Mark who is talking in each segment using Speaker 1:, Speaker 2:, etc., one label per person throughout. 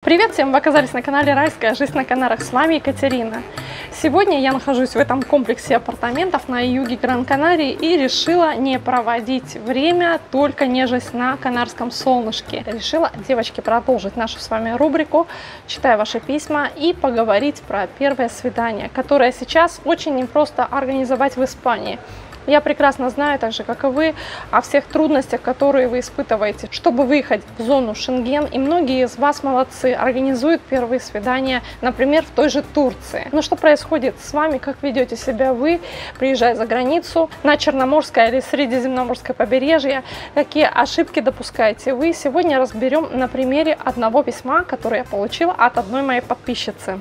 Speaker 1: Привет всем! Вы оказались на канале Райская жизнь на Канарах. С вами Екатерина. Сегодня я нахожусь в этом комплексе апартаментов на юге Гран-Канарии и решила не проводить время, только нежесть на канарском солнышке. Решила, девочки, продолжить нашу с вами рубрику «Читаю ваши письма» и поговорить про первое свидание, которое сейчас очень непросто организовать в Испании. Я прекрасно знаю, так же как и вы, о всех трудностях, которые вы испытываете, чтобы выехать в зону Шенген. И многие из вас молодцы, организуют первые свидания, например, в той же Турции. Но что происходит с вами, как ведете себя вы, приезжая за границу, на Черноморское или Средиземноморское побережье, какие ошибки допускаете вы? Сегодня разберем на примере одного письма, которое я получила от одной моей подписчицы.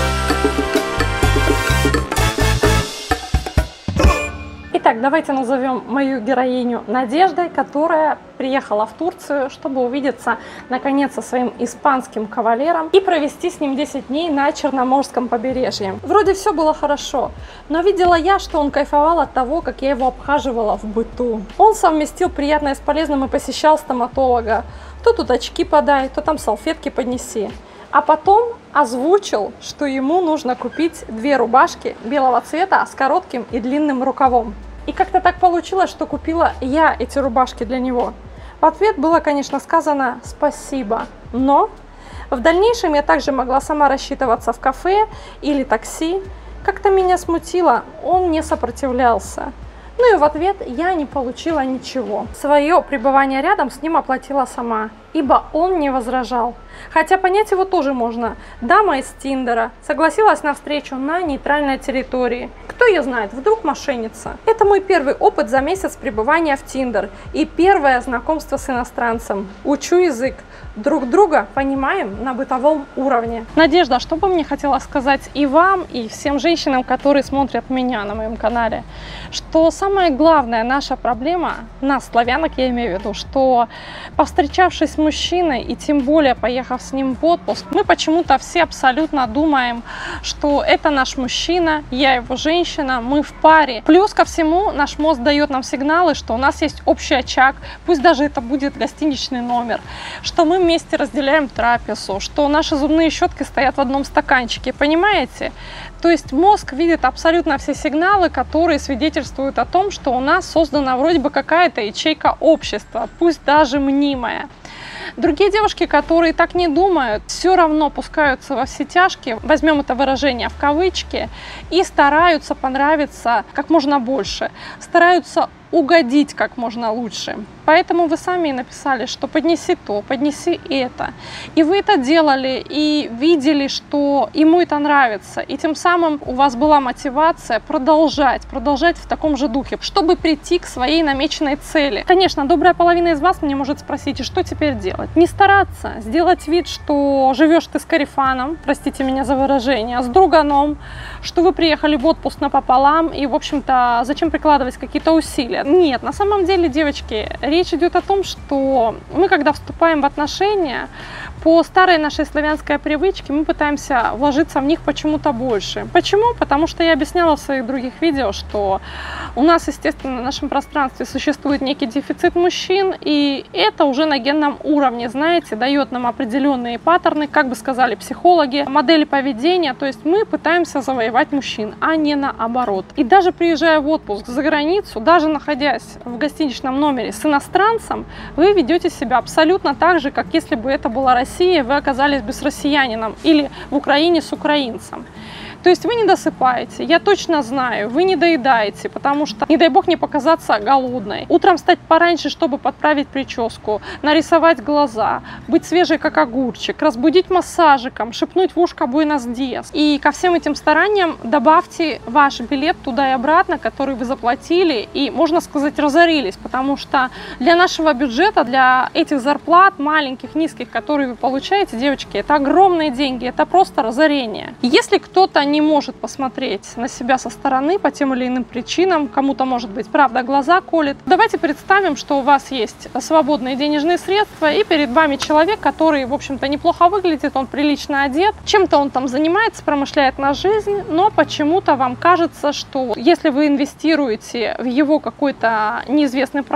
Speaker 1: Итак, давайте назовем мою героиню Надеждой, которая приехала в Турцию, чтобы увидеться наконец со своим испанским кавалером и провести с ним 10 дней на Черноморском побережье. Вроде все было хорошо, но видела я, что он кайфовал от того, как я его обхаживала в быту. Он совместил приятное с полезным и посещал стоматолога. То тут очки подай, то там салфетки поднеси. А потом озвучил, что ему нужно купить 2 рубашки белого цвета с коротким и длинным рукавом. И как-то так получилось, что купила я эти рубашки для него. В ответ было, конечно, сказано «спасибо», но в дальнейшем я также могла сама рассчитываться в кафе или такси. Как-то меня смутило, он не сопротивлялся. Ну и в ответ я не получила ничего. Свое пребывание рядом с ним оплатила сама, ибо он не возражал. Хотя понять его тоже можно. Дама из Тиндера согласилась на встречу на нейтральной территории. Кто ее знает, вдруг мошенница. Это мой первый опыт за месяц пребывания в Тиндер и первое знакомство с иностранцем. Учу язык. Друг друга понимаем на бытовом уровне. Надежда, что бы мне хотела сказать и вам, и всем женщинам, которые смотрят меня на моем канале, что самая главная наша проблема, нас, славянок, я имею в виду, что повстречавшись с мужчиной и тем более поехав с ним в отпуск, мы почему-то все абсолютно думаем, что это наш мужчина, я его женщина, мы в паре. Плюс ко всему наш мозг дает нам сигналы, что у нас есть общий очаг, пусть даже это будет гостиничный номер, что мы вместе разделяем трапезу, что наши зубные щетки стоят в одном стаканчике, понимаете? То есть мозг видит абсолютно все сигналы, которые свидетельствуют о том, что у нас создана вроде бы какая-то ячейка общества, пусть даже мнимая. Другие девушки, которые так не думают, все равно пускаются во все тяжкие, возьмем это выражение в кавычки, и стараются понравиться как можно больше, стараются угодить как можно лучше. Поэтому вы сами написали, что поднеси то, поднеси это. И вы это делали, и видели, что ему это нравится. И тем самым у вас была мотивация продолжать в таком же духе, чтобы прийти к своей намеченной цели. Конечно, добрая половина из вас мне может спросить, и что теперь делать? Не стараться, сделать вид, что живешь ты с корефаном, простите меня за выражение, с друганом, что вы приехали в отпуск напополам, и, в общем-то, зачем прикладывать какие-то усилия? Нет, на самом деле, девочки, речь идет о том, что мы, когда вступаем в отношения, по старой нашей славянской привычке мы пытаемся вложиться в них почему-то больше. Почему? Потому что я объясняла в своих других видео, что у нас, естественно, на нашем пространстве существует некий дефицит мужчин, и это уже на генном уровне, знаете, дает нам определенные паттерны, как бы сказали психологи, модели поведения, то есть мы пытаемся завоевать мужчин, а не наоборот. И даже приезжая в отпуск за границу, даже находясь в гостиничном номере с иностранцем, вы ведете себя абсолютно так же, как если бы это была Россия, вы оказались бы с россиянином или в Украине с украинцем. То есть вы не досыпаете, я точно знаю, вы не доедаете, потому что, не дай бог, не показаться голодной. Утром встать пораньше, чтобы подправить прическу, нарисовать глаза, быть свежей, как огурчик, разбудить массажиком, шепнуть в ушко «Буэнос диас». И ко всем этим стараниям добавьте ваш билет туда и обратно, который вы заплатили, и, можно сказать, разорились, потому что для нашего бюджета, для этих зарплат маленьких, низких, которые вы получаете, девочки, это огромные деньги, это просто разорение. Если кто-то не может посмотреть на себя со стороны по тем или иным причинам, кому-то, может быть, правда, глаза колет. Давайте представим, что у вас есть свободные денежные средства, и перед вами человек, который, в общем-то, неплохо выглядит, он прилично одет, чем-то он там занимается, промышляет на жизнь, но почему-то вам кажется, что если вы инвестируете в его какой-то неизвестный проект,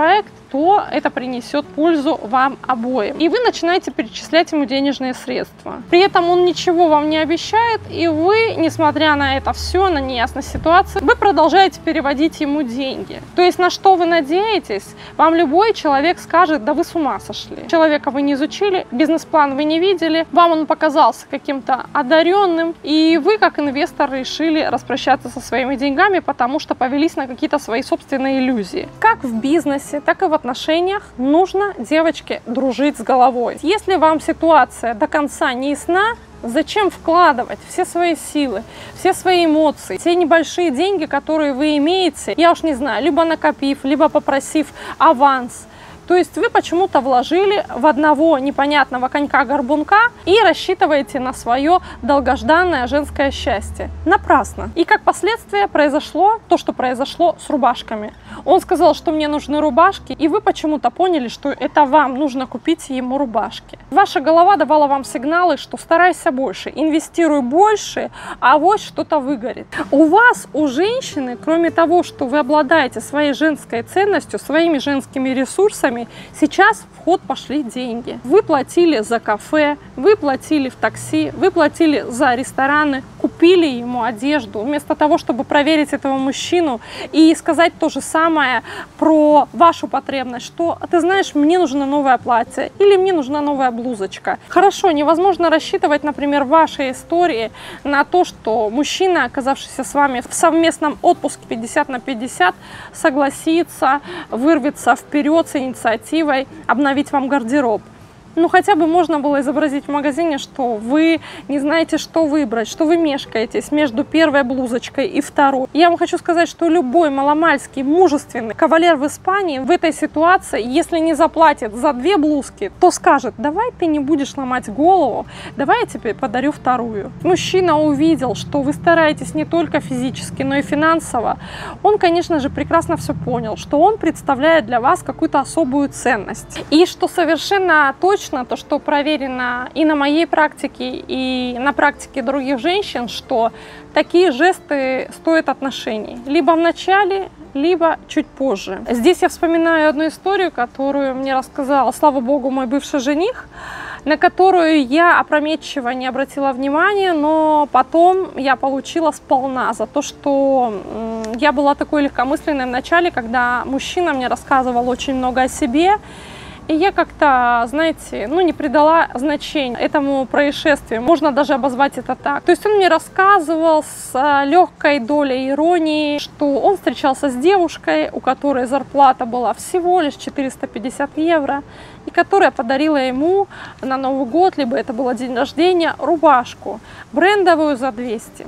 Speaker 1: что это принесет пользу вам обоим. И вы начинаете перечислять ему денежные средства. При этом он ничего вам не обещает, и вы, несмотря на это все, на неясность ситуации, вы продолжаете переводить ему деньги. То есть на что вы надеетесь, вам любой человек скажет: да вы с ума сошли. Человека вы не изучили, бизнес-план вы не видели, вам он показался каким-то одаренным, и вы, как инвестор, решили распрощаться со своими деньгами, потому что повелись на какие-то свои собственные иллюзии. Как в бизнесе, так и в отношениях нужно, девочки, дружить с головой. Если вам ситуация до конца не ясна, зачем вкладывать все свои силы, все свои эмоции, те небольшие деньги, которые вы имеете, я уж не знаю, либо накопив, либо попросив аванс. То есть вы почему-то вложили в одного непонятного конька-горбунка и рассчитываете на свое долгожданное женское счастье. Напрасно. И как последствие произошло то, что произошло с рубашками. Он сказал, что мне нужны рубашки, и вы почему-то поняли, что это вам нужно купить ему рубашки. Ваша голова давала вам сигналы, что старайся больше, инвестируй больше, а вот что-то выгорит. У вас, у женщины, кроме того, что вы обладаете своей женской ценностью, своими женскими ресурсами, сейчас в ход пошли деньги. Вы платили за кафе, вы платили в такси, вы платили за рестораны, купили ему одежду. Вместо того, чтобы проверить этого мужчину и сказать то же самое про вашу потребность, что, ты знаешь, мне нужно новое платье или мне нужна новая блузочка. Хорошо, невозможно рассчитывать, например, в вашей истории на то, что мужчина, оказавшийся с вами в совместном отпуске 50 на 50, согласится, вырвется вперед с инициативой обновить вам гардероб. Ну, хотя бы можно было изобразить в магазине, что вы не знаете, что выбрать, что вы мешкаетесь между первой блузочкой и второй. Я вам хочу сказать, что любой маломальский, мужественный кавалер в Испании в этой ситуации, если не заплатит за 2 блузки, то скажет: давай ты не будешь ломать голову, давай я тебе подарю вторую. Мужчина увидел, что вы стараетесь не только физически, но и финансово. Он, конечно же, прекрасно все понял, что он представляет для вас какую-то особую ценность. И что совершенно точно, то, что проверено и на моей практике, и на практике других женщин, что такие жесты стоят отношений. Либо в начале, либо чуть позже. Здесь я вспоминаю одну историю, которую мне рассказал, слава богу, мой бывший жених, на которую я опрометчиво не обратила внимания, но потом я получила сполна за то, что я была такой легкомысленной в начале, когда мужчина мне рассказывал очень много о себе. И я как-то, знаете, не придала значения этому происшествию. Можно даже обозвать это так. То есть он мне рассказывал с легкой долей иронии, что он встречался с девушкой, у которой зарплата была всего лишь 450 евро, и которая подарила ему на Новый год, либо это был день рождения, рубашку брендовую за 200.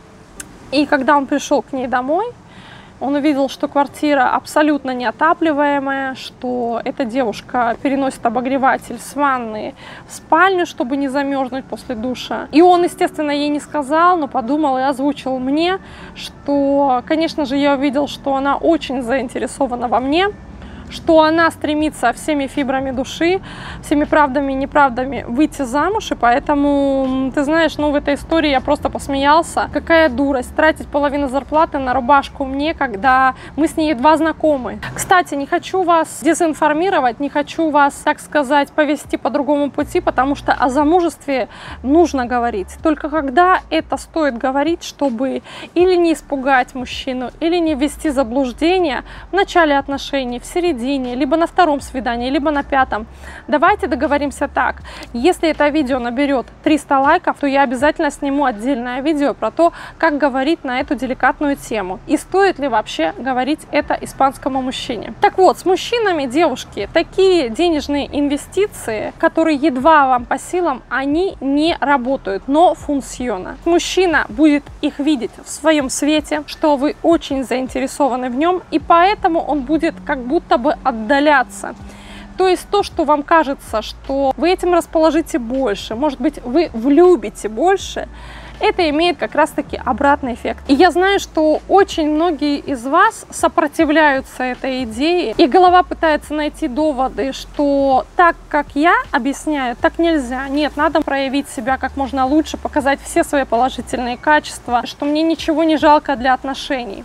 Speaker 1: И когда он пришел к ней домой, он увидел, что квартира абсолютно неотапливаемая, что эта девушка переносит обогреватель с ванны в спальню, чтобы не замерзнуть после душа. И он, естественно, ей не сказал, но подумал и озвучил мне, что, конечно же, я увидел, что она очень заинтересована во мне, что она стремится всеми фибрами души, всеми правдами и неправдами выйти замуж, и поэтому, ты знаешь, в этой истории я просто посмеялся. Какая дурость тратить половину зарплаты на рубашку мне, когда мы с ней едва знакомы. Кстати, не хочу вас дезинформировать, не хочу вас, так сказать, повести по другому пути, потому что о замужестве нужно говорить. Только когда это стоит говорить, чтобы или не испугать мужчину, или не ввести в заблуждение в начале отношений, в середине, либо на втором свидании, либо на 5-м. Давайте договоримся так. Если это видео наберет 300 лайков, то я обязательно сниму отдельное видео про то, как говорить на эту деликатную тему. И стоит ли вообще говорить это испанскому мужчине. Так вот, с мужчинами, девушки, такие денежные инвестиции, которые едва вам по силам, они не работают, но функциона. Мужчина будет их видеть в своем свете, что вы очень заинтересованы в нем, и поэтому он будет как будто бы отдаляться. То есть то, что вам кажется, что вы этим расположите больше, может быть, вы влюбите больше, это имеет как раз-таки обратный эффект. И я знаю, что очень многие из вас сопротивляются этой идее, и голова пытается найти доводы, что так, как я объясняю, так нельзя. Нет, надо проявить себя как можно лучше, показать все свои положительные качества, что мне ничего не жалко для отношений.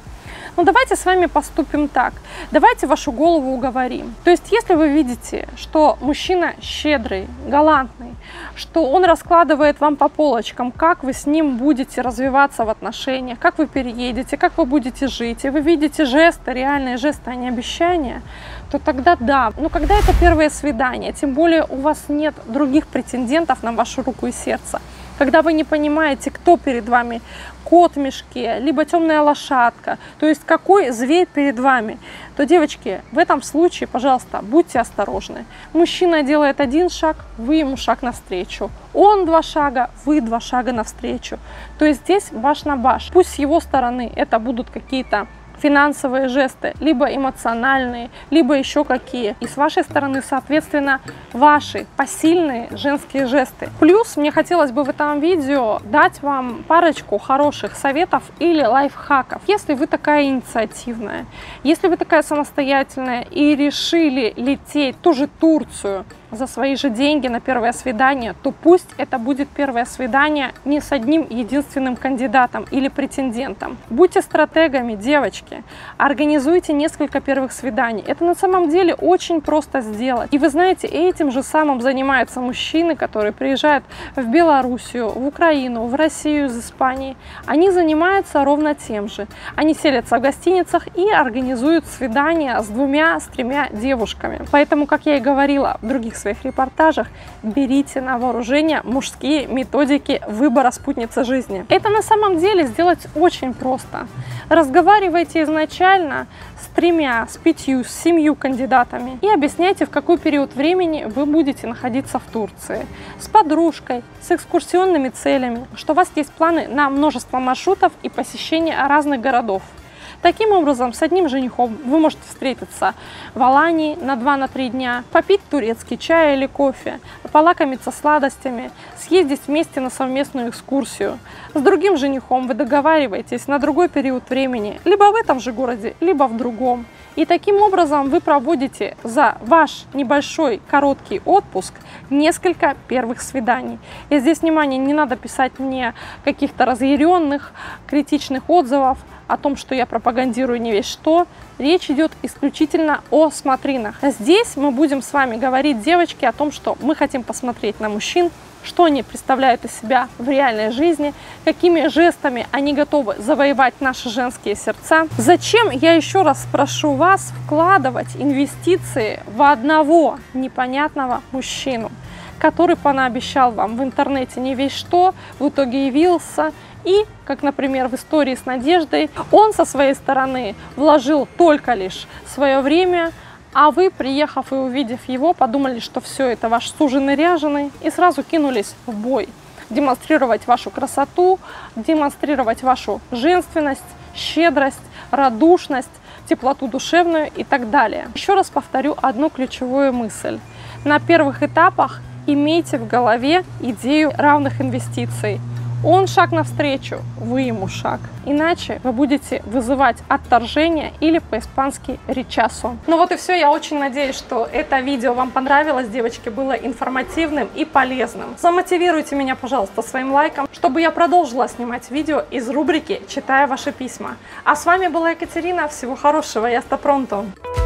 Speaker 1: Но давайте с вами поступим так. Давайте вашу голову уговорим. То есть, если вы видите, что мужчина щедрый, галантный, что он раскладывает вам по полочкам, как вы с ним будете развиваться в отношениях, как вы переедете, как вы будете жить, и вы видите жесты, реальные жесты, а не обещания, то тогда да. Но когда это первое свидание, тем более у вас нет других претендентов на вашу руку и сердце, когда вы не понимаете, кто перед вами, кот в мешке, либо темная лошадка, то есть какой зверь перед вами, то, девочки, в этом случае, пожалуйста, будьте осторожны. Мужчина делает один шаг, вы ему шаг навстречу. Он 2 шага, вы 2 шага навстречу. То есть здесь баш на баш. Пусть с его стороны это будут какие-то финансовые жесты, либо эмоциональные, либо еще какие. И с вашей стороны, соответственно, ваши посильные женские жесты. Плюс мне хотелось бы в этом видео дать вам парочку хороших советов или лайфхаков. Если вы такая инициативная, если вы такая самостоятельная и решили лететь в ту же Турцию за свои же деньги на первое свидание, то пусть это будет первое свидание не с одним единственным кандидатом или претендентом. Будьте стратегами, девочки. Организуйте несколько первых свиданий. Это на самом деле очень просто сделать. И вы знаете, этим же самым занимаются мужчины, которые приезжают в Белоруссию, в Украину, в Россию из Испании. Они занимаются ровно тем же. Они селятся в гостиницах и организуют свидания с 2-3 девушками. Поэтому, как я и говорила в других своих репортажах, берите на вооружение мужские методики выбора спутницы жизни. Это на самом деле сделать очень просто. Разговаривайте изначально с 3, с 5, с 7 кандидатами и объясняйте, в какой период времени вы будете находиться в Турции. С подружкой, с экскурсионными целями, что у вас есть планы на множество маршрутов и посещение разных городов. Таким образом, с одним женихом вы можете встретиться в Алании на 2-3 дня, попить турецкий чай или кофе, полакомиться сладостями, съездить вместе на совместную экскурсию. С другим женихом вы договариваетесь на другой период времени, либо в этом же городе, либо в другом. И таким образом вы проводите за ваш небольшой короткий отпуск несколько первых свиданий. И здесь, внимание, не надо писать мне каких-то разъяренных, критичных отзывов о том, что я пропагандирую не весь что. Речь идет исключительно о смотринах. Здесь мы будем с вами говорить, девочки, о том, что мы хотим посмотреть на мужчин, что они представляют из себя в реальной жизни, какими жестами они готовы завоевать наши женские сердца. Зачем, я еще раз прошу вас, вкладывать инвестиции в одного непонятного мужчину, который понаобещал вам в интернете не весь что, в итоге явился и, как, например, в истории с Надеждой, он со своей стороны вложил только лишь свое время, а вы, приехав и увидев его, подумали, что все это ваш суженый ряженый, и сразу кинулись в бой. Демонстрировать вашу красоту, демонстрировать вашу женственность, щедрость, радушность, теплоту душевную и так далее. Еще раз повторю одну ключевую мысль. На первых этапах имейте в голове идею равных инвестиций. Он шаг навстречу, вы ему шаг. Иначе вы будете вызывать отторжение или по-испански речасо. Ну вот и все. Я очень надеюсь, что это видео вам понравилось, девочки, было информативным и полезным. Замотивируйте меня, пожалуйста, своим лайком, чтобы я продолжила снимать видео из рубрики «Читая ваши письма». А с вами была Екатерина. Всего хорошего. Я ста пронто.